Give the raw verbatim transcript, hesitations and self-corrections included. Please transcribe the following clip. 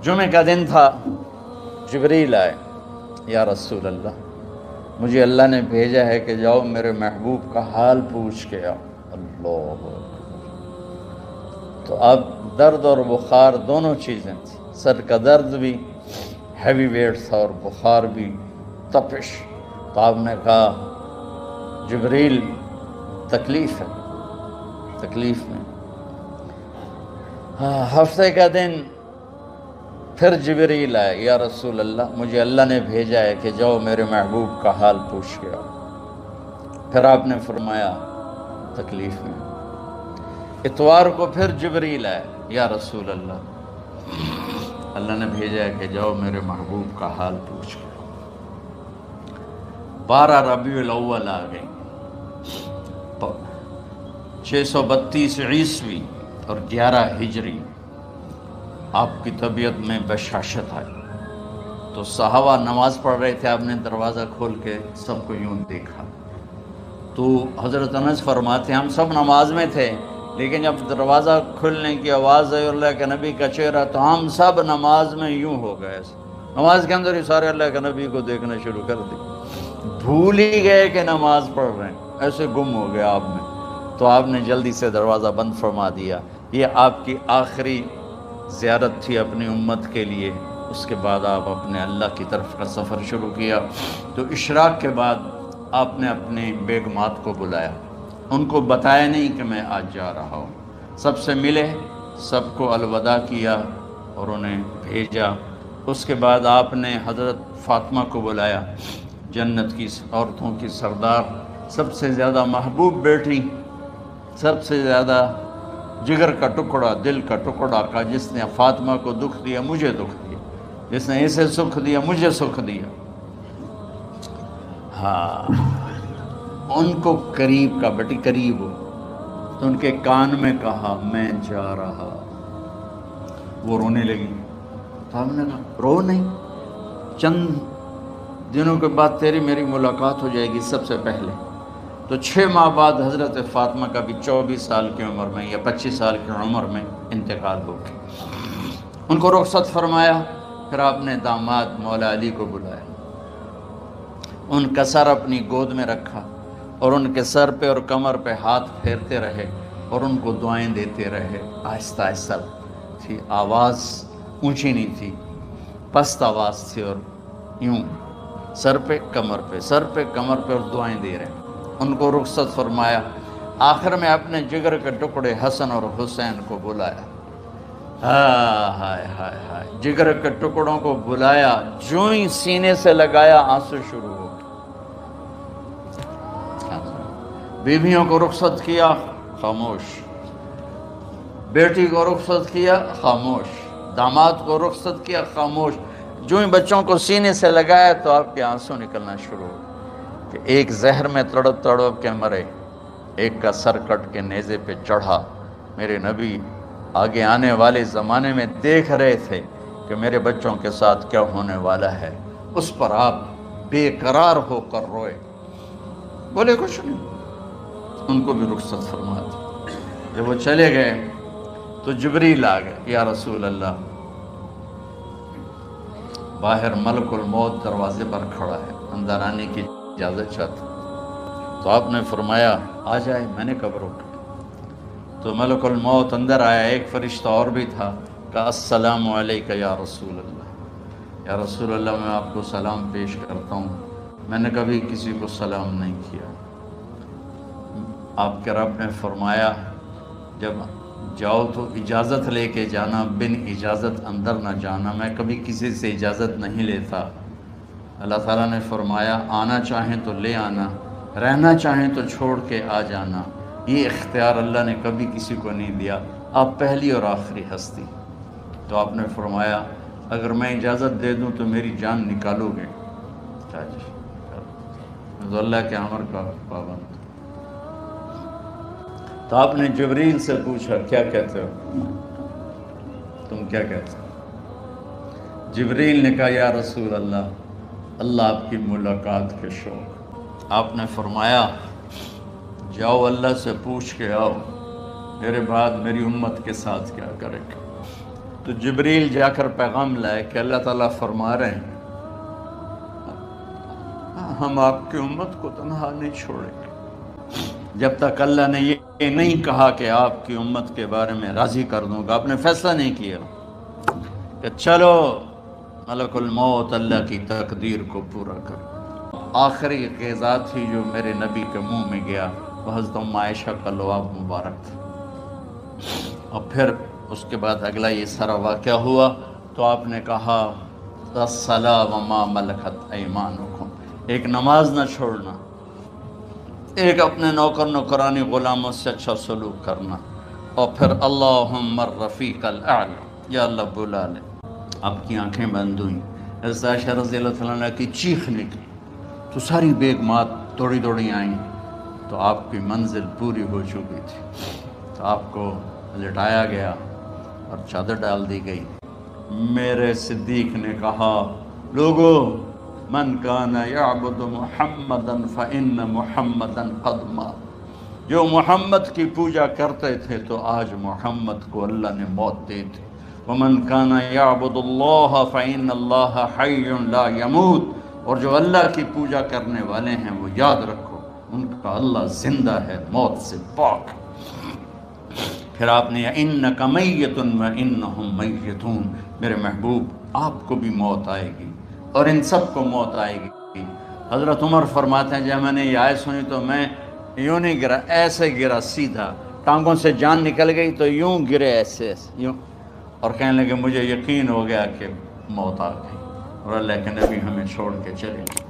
جمعہ کا دن تھا، جبریل آئے، یا رسول اللہ مجھے اللہ نے بھیجا ہے کہ جاؤ میرے محبوب کا حال پوچھ کے آؤ۔ اللہ، تو اب درد اور بخار دونوں چیزیں تھیں، سر کا درد بھی ہیوی ویٹ تھا اور بخار بھی، تپش۔ تو آپ نے کہا جبریل تکلیف ہے، تکلیف میں۔ ہاں، ہفتے کا دن پھر جبریل آئے، یا رسول اللہ مجھے اللہ نے بھیجا ہے کہ جاؤ میرے محبوب کا حال پوچھ کے آؤ۔ پھر آپ نے فرمایا تکلیف میں۔ اتوار کو پھر جبریل آئے، یا رسول اللہ اللہ نے بھیجا ہے کہ جاؤ میرے محبوب کا حال پوچھ کے آؤ۔ بارہ ربیع الاول آ گئی، چھ سو بتیس عیسوی اور گیارہ ہجری۔ آپ کی طبیعت میں بشاشت آئی، تو صحابہ نماز پڑھ رہے تھے، آپ نے دروازہ کھول کے سب کو یوں دیکھا۔ تو حضرت انس فرماتے ہیں ہم سب نماز میں تھے، لیکن جب دروازہ کھلنے کی آواز آئی اللہ کے نبی کا چہرہ، تو ہم سب نماز میں یوں ہو گئے، نماز کے اندر ہی سارے اللہ کے نبی کو دیکھنا شروع کر دی، بھول ہی گئے کہ نماز پڑھ رہے ہیں، ایسے گم ہو گیا آپ میں۔ تو آپ نے جلدی سے دروازہ بند فرما دیا۔ یہ آپ کی آخری زیارت تھی اپنی امت کے لیے، اس کے بعد آپ اپنے اللہ کی طرف کا سفر شروع کیا۔ تو اشراق کے بعد آپ نے اپنی بیگمات کو بلایا، ان کو بتایا نہیں کہ میں آج جا رہا ہوں، سب سے ملے، سب کو الوداع کیا اور انہیں بھیجا۔ اس کے بعد آپ نے حضرت فاطمہ کو بلایا، جنت کی عورتوں کی سردار، سب سے زیادہ محبوب بیٹی، سب سے زیادہ جگر کا ٹکڑا، دل کا ٹکڑا کا، جس نے فاطمہ کو دکھ دیا مجھے دکھ دیا، جس نے اسے سکھ دیا مجھے سکھ دیا۔ ہاں، ان کو قریب کا، بیٹی قریب ہو، تو ان کے کان میں کہا میں جا رہا۔ وہ رونے لگی، تو ہم نے کہا رو نہیں، چند دنوں کے بعد تیری میری ملاقات ہو جائے گی سب سے پہلے۔ تو چھ ماہ بعد حضرت فاطمہ کا بھی چوبیس سال کی عمر میں یا پچیس سال کی عمر میں انتقال ہو گیا۔ ان کو رخصت فرمایا۔ پھر آپ نے داماد مولا علی کو بلایا، ان کا سر اپنی گود میں رکھا اور ان کے سر پہ اور کمر پہ ہاتھ پھیرتے رہے اور ان کو دعائیں دیتے رہے۔ آہستہ آہستہ تھی، آواز اونچی نہیں تھی، پست آواز تھی، اور یوں سر پہ کمر پہ سر پہ کمر پہ اور دعائیں دے رہے ہیں۔ ان کو رخصت فرمایا۔ آخر میں اپنے جگر کے ٹکڑے حسن اور حسین کو بلایا۔ ہائے ہائے ہائے، جگر کے ٹکڑوں کو بلایا، جو ہی سینے سے لگایا آنسو شروع ہو گئے۔ بیویوں کو رخصت کیا، خاموش۔ بیٹی کو رخصت کیا، خاموش۔ داماد کو رخصت کیا، خاموش۔ جو ہی بچوں کو سینے سے لگایا تو آپ کے آنسو نکلنا شروع ہو کہ ایک زہر میں تڑپ تڑپ کے مرے، ایک کا سر کٹ کے نیزے پہ چڑھا۔ میرے نبی آگے آنے والے زمانے میں دیکھ رہے تھے کہ میرے بچوں کے ساتھ کیا ہونے والا ہے، اس پر آپ بے قرار ہو کر روئے، بولے کچھ نہیں۔ ان کو بھی رخصت فرما دی۔ جب وہ چلے گئے تو جبریل آ گئے، یا رسول اللہ باہر ملک الموت دروازے پر کھڑا ہے، اندر آنے کی اجازت چاہتا۔ تو آپ نے فرمایا آ جائے، میں نے کب روکا؟ تو ملک الموت اندر آیا، ایک فرشتہ اور بھی تھا، کہا السلام علیکہ یا رسول اللہ، یا رسول اللہ میں آپ کو سلام پیش کرتا ہوں، میں نے کبھی کسی کو سلام نہیں کیا۔ آپ کے رب نے فرمایا جب جاؤ تو اجازت لے کے جانا، بن اجازت اندر نہ جانا، میں کبھی کسی سے اجازت نہیں لیتا۔ اللہ تعالیٰ نے فرمایا آنا چاہیں تو لے آنا، رہنا چاہیں تو چھوڑ کے آ جانا، یہ اختیار اللہ نے کبھی کسی کو نہیں دیا، آپ پہلی اور آخری ہستی۔ تو آپ نے فرمایا اگر میں اجازت دے دوں تو میری جان نکالو گے؟ تو اللہ کے امر کا پابند۔ تو آپ نے جبریل سے پوچھا کیا کہتے ہو، تم کیا کہتے ہو؟ جبریل نے کہا یا رسول اللہ اللہ آپ کی ملاقات کے شوق۔ آپ نے فرمایا جاؤ اللہ سے پوچھ کے آؤ میرے بعد میری امت کے ساتھ کیا کرے گا۔ تو جبریل جا کر پیغام لائے کہ اللہ تعالیٰ فرما رہے ہیں ہم آپ کی امت کو تنہا نہیں چھوڑیں گے جب تک اللہ نے یہ نہیں کہا کہ آپ کی امت کے بارے میں راضی کر دوں گا. آپ نے فیصلہ نہیں کیا کہ چلو ملک الموت اللہ کی تقدیر کو پورا کر. آخری غذا تھی جو میرے نبی کے منہ میں گیا وہ حضرت ام عائشہ کا لعاب مبارک تھا. اور پھر اس کے بعد اگلا یہ سارا واقعہ ہوا تو آپ نے کہا الصلاۃ وما ملکت ایمانکم، ایک نماز نہ چھوڑنا، ایک اپنے نوکر نوکرانی غلاموں سے اچھا سلوک کرنا، اور پھر اللہم الرفیق الاعلی، یا اللہ بلا لے. آپ کی آنکھیں بند ہوئیں. حضرت عائشہ رضی اللہ عنہ کی چیخ نکلی تو ساری بیگمات دوڑی دوڑی آئیں تو آپ کی منزل پوری ہو چکی تھی. تو آپ کو لٹایا گیا اور چادر ڈال دی گئی. میرے صدیق نے کہا لوگو من کان یعبد محمدا فإن محمدا قد مات، جو محمد کی پوجا کرتے تھے تو آج محمد کو اللہ نے موت دے دی. ومن کان یعبد اللہ فإن اللہ حی لا یموت، اور جو اللہ کی پوجا کرنے والے ہیں وہ یاد رکھو ان کا اللہ زندہ ہے، موت سے پاک. پھر آپ نے انک میت وانہم میتون، میرے محبوب آپ کو بھی موت آئے گی اور ان سب کو موت آئے گی. حضرت عمر فرماتے ہیں جب میں نے یہ آیت سنی تو میں یوں نہیں گرا، ایسے گرا سیدھا، ٹانگوں سے جان نکل گئی تو یوں گرے ایسے یوں، اور کہنے لگے مجھے یقین ہو گیا کہ موت آ گئی اور اللہ کے نبی ہمیں چھوڑ کے چلے گئے.